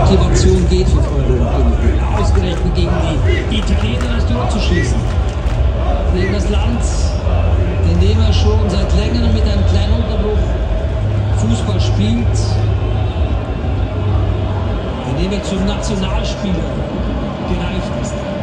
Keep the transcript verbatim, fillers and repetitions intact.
Motivation geht für Freude. Ausgerechnet gegen die Italiener das Tor zu schießen. Gegen das Land, in dem er schon seit längerem mit einem kleinen Unterbruch Fußball spielt, in dem er zum Nationalspieler gereift ist.